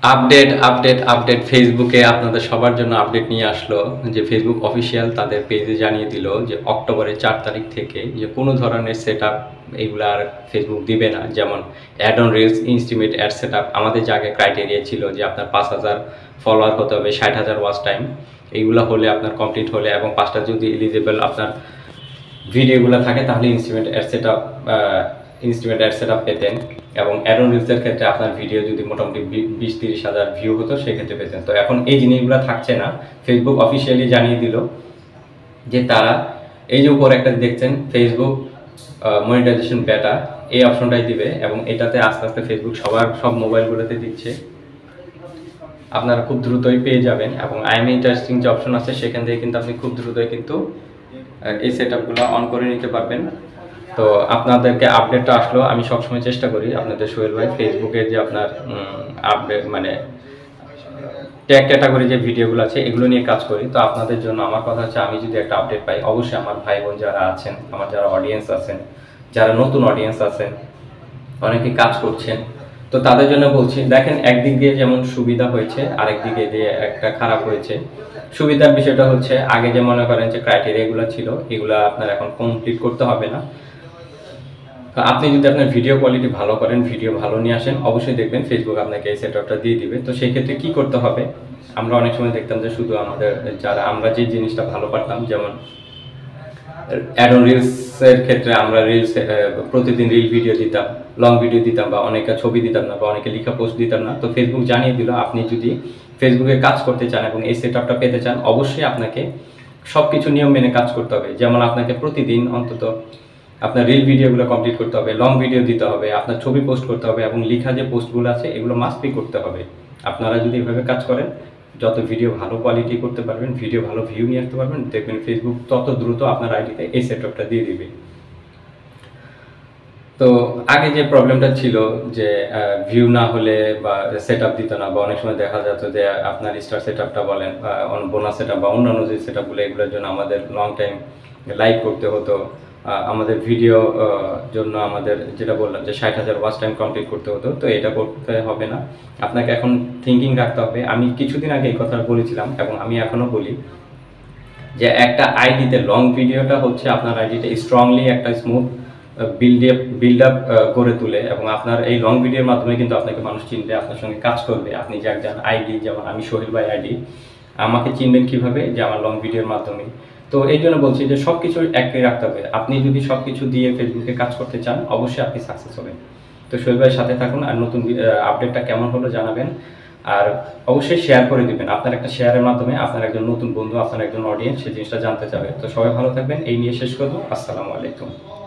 Update, update, update ফেসবুকে আপনাদের সবার জন্য আপডেট নিয়ে আসলো যে ফেসবুক অফিসিয়াল তাদের পেজে জানিয়ে দিল যে অক্টোবরের ৪ তারিখ থেকে যে কোনো ধরনের সেটআপ এগুলা আর ফেসবুক দিবে না। যেমন অ্যাড অন রিলস, ইনস্টিমেট অ্যাড সেটআপ আমাদের যে আগে ক্রাইটেরিয়া ছিল যে আপনার ৫,০০০ ফলোয়ার হতে হবে, ৬০,০০০ ওয়াচ টাইম। এইগুলা হলে আপনার কমপ্লিট হলে এবং ৫টা যদি এলিজিবল আপনার ভিডিওগুলো থাকে তাহলে ইনস্টিমেট অ্যাড সেটআপ পেতেন এবং অ্যাড অন রিলসের ক্ষেত্রে আপনার ভিডিও যদি মোটামুটি ২০-৩০ হাজার ভিউ হতো সেক্ষেত্রে পেতেন। তো এখন এই জিনিসগুলো থাকছে না। ফেসবুক অফিসিয়ালি জানিয়ে দিল যে তারা এই যে উপরে একটা দেখছেন ফেসবুক মনিটাইজেশন বেটা, এই অপশনটাই দিবে এবং এটাতে আস্তে আস্তে ফেসবুক সব মোবাইলগুলোতে দিচ্ছে। আপনারা খুব দ্রুতই পেয়ে যাবেন এবং আই এম ইন্টারেস্টিং যে অপশন আছে সেখান থেকে কিন্তু আপনি খুব দ্রুতই কিন্তু এই সেটআপগুলো অন করে নিতে পারবেন। তো আপনাদেরকে আপডেটটা আসলো। আমি সবসময় চেষ্টা করি আপনাদের সোহেল ভাই ফেসবুকে যে আপনার আপডেট মানে ট্যাগ ক্যাটাগরি যে ভিডিওগুলো আছে এগুলো নিয়ে কাজ করি। তো আপনাদের জন্য আমার কথা হচ্ছে আমি যদি একটা আপডেট পাই অবশ্যই আমার ভাই বোন যারা আছেন, আমার যারা অডিয়েন্স আছেন, যারা নতুন অডিয়েন্স আছেন, অনেকে কাজ করছেন, তো তাদের জন্য বলছি দেখেন একদিক দিয়ে যেমন সুবিধা হয়েছে আরেক দিকে দিয়ে একটা খারাপ হয়েছে। সুবিধার বিষয়টা হচ্ছে আগে যে মনে করেন যে ক্রাইটেরিয়াগুলো ছিল এগুলা আপনার এখন কমপ্লিট করতে হবে না। আপনি যদি আপনার ভিডিও কোয়ালিটি ভালো করেন, ভিডিও ভালো নিয়ে আসেন, অবশ্যই দেখবেন ফেসবুক আপনাকে এই সেটআপটা দিয়ে দিবে। তো সেই ক্ষেত্রে কি করতে হবে? আমরা অনেক সময় দেখতাম যে শুধু আমাদের যারা আমরা যে জিনিসটা ভালো পারতাম, যেমন অ্যাড অন রিলসের ক্ষেত্রে আমরা প্রতিদিন রিল ভিডিও দিতাম, লং ভিডিও দিতাম বা অনেকে ছবি দিতাম না বা অনেকে লিখা পোস্ট দিতাম না। তো ফেসবুক জানিয়ে দিল আপনি যদি ফেসবুকে কাজ করতে চান এবং এই সেটআপটা পেতে চান অবশ্যই আপনাকে সবকিছু নিয়ম মেনে কাজ করতে হবে। যেমন আপনাকে প্রতিদিন অন্তত আপনার রিল ভিডিওগুলো কমপ্লিট করতে হবে, লং ভিডিও দিতে হবে, আপনার ছবি পোস্ট করতে হবে এবং লিখা যে পোস্টগুলো আছে এগুলো মাস্ট বি করতে হবে। আপনারা যদি এভাবে কাজ করেন যত ভিডিও ভালো কোয়ালিটি করতে পারবেন, ভিডিও ভালো ভিউ নিয়ে আসতে পারবেন, দেখবেন ফেসবুক তত দ্রুত আপনার আইডিতে এই সেটআপটা দিয়ে দিবে। তো আগে যে প্রবলেমটা ছিল যে ভিউ না হলে বা সেটআপ দিত না বা অনেক সময় দেখা যেত যে আপনার স্টার সেটআপটা বলেন বা বোনাস সেটআপ বা অন্যান্য যে সেটআপগুলো এগুলোর জন্য আমাদের লং টাইম লাইভ করতে হতো। আমাদের ভিডিও জন্য আমাদের যেটা বললাম যে ৬০,০০০ ওয়াচ টাইম কমপ্লিট করতে হতো। তো এটা করতে হবে না। আপনাকে এখন থিঙ্কিং রাখতে হবে। আমি কিছুদিন আগে এই কথাটা বলেছিলাম এবং আমি এখনো বলি যে একটা আইডিতে লং ভিডিওটা হচ্ছে আপনার আইডিতে স্ট্রংলি একটা স্মুথ বিল্ড আপ করে তুলে এবং আপনার এই লং ভিডিওর মাধ্যমে কিন্তু আপনাকে মানুষ চিনবে, আপনার সঙ্গে কাজ করবে। আপনি যে একজন আইডি, যেমন আমি সোহেল ভাই আইডি, আমাকে চিনবেন কিভাবে? যে আমার লং ভিডিওর মাধ্যমে। তো এই জন্য বলছি যে সব কিছু একই রাখতে হবে। আপনি যদি সব কিছু দিয়ে ফেসবুকে কাজ করতে চান অবশ্যই আপনি সাকসেস হবেন। তো সোহেল ভাইয়ের সাথে থাকুন আর নতুন আপডেটটা কেমন হলো জানাবেন আর অবশ্যই শেয়ার করে দিবেন। আপনার একটা শেয়ারের মাধ্যমে আপনার একজন নতুন বন্ধু, আপনার একজন অডিয়েন্স সেই জিনিসটা জানতে চাবে। তো সবাই ভালো থাকবেন। এই নিয়ে শেষ করব। আসসালামু আলাইকুম।